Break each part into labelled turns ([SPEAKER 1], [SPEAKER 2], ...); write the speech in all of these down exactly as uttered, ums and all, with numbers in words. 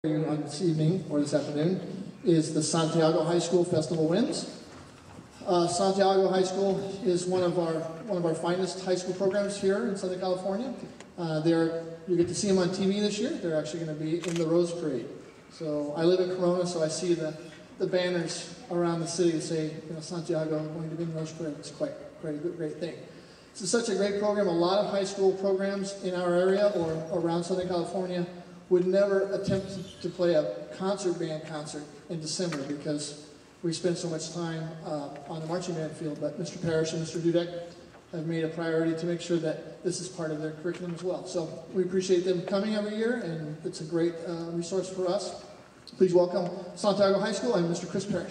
[SPEAKER 1] On this evening or this afternoon is the Santiago High School Festival Winds. Uh, Santiago High School is one of our one of our finest high school programs here in Southern California. Uh, they're you get to see them on T V this year. They're actually going to be in the Rose Parade. So I live in Corona, so I see the the banners around the city that say, you know, Santiago going to be in the Rose Parade. It's quite quite a good, great thing. This is such a great program. A lot of high school programs in our area or around Southern California would never attempt to play a concert band concert in December because we spend so much time uh, on the marching band field. But Mister Parrish and Mister Dudek have made a priority to make sure that this is part of their curriculum as well. So we appreciate them coming every year, and it's a great uh, resource for us. Please welcome Santiago High School and Mister Chris Parrish.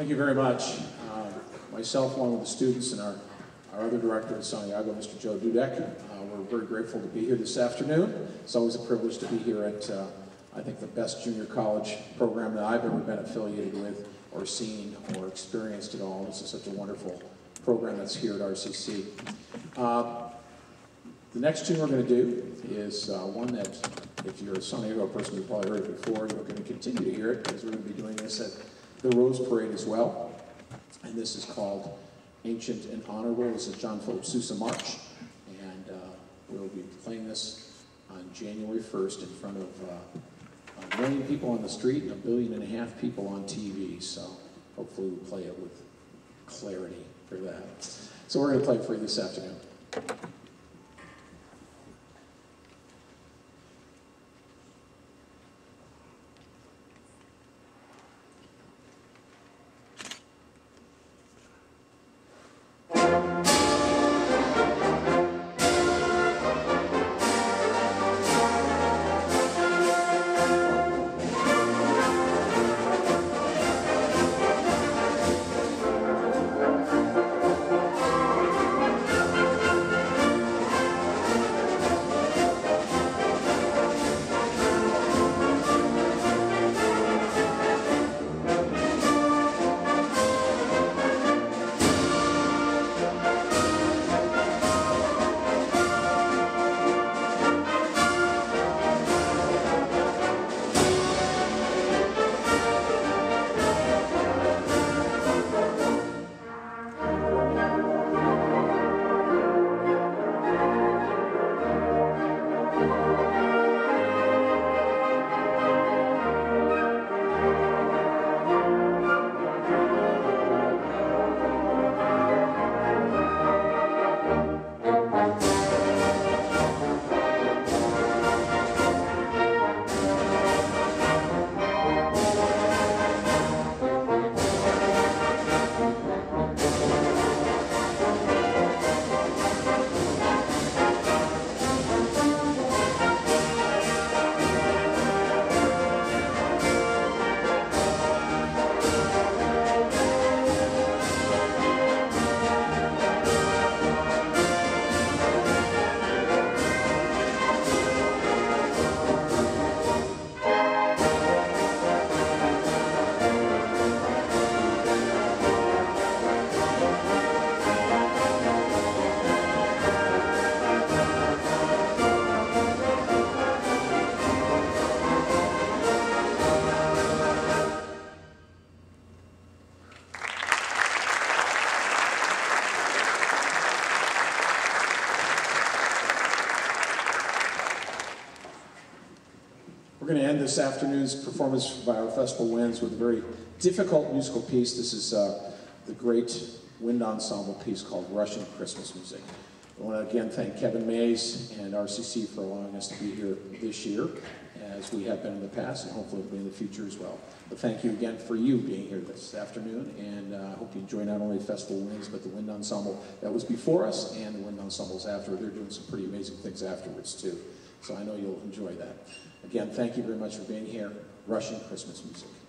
[SPEAKER 2] you very much. Uh, myself, along with the students, and our, our other director at Santiago, Mister Joe Dudek, uh, we're very grateful to be here this afternoon. It's always a privilege to be here at, uh, I think, the best junior college program that I've ever been affiliated with or seen or experienced at all. This is such a wonderful program that's here at R C C. Uh, the next tune we're going to do is uh, one that, if you're a Santiago person, you've probably heard it before. You're going to continue to hear it because we're going to be doing this at the Rose Parade as well. And this is called Ancient and Honorable. This is John Philip Sousa March. And uh, we'll be playing this on January first in front of uh, a million people on the street and a billion and a half people on T V. So hopefully we'll play it with clarity for that. So we're going to play it for you this afternoon. We're going to end this afternoon's performance by our Festival Winds with a very difficult musical piece. This is uh, the great wind ensemble piece called Russian Christmas Music. I want to again thank Kevin Mays and R C C for allowing us to be here this year, as we have been in the past, and hopefully we'll be in the future as well. But thank you again for you being here this afternoon, and I uh, hope you enjoy not only Festival Winds, but the wind ensemble that was before us and the wind ensembles after. They're doing some pretty amazing things afterwards too, so I know you'll enjoy that. Again, thank you very much for being here. Russian Christmas Music.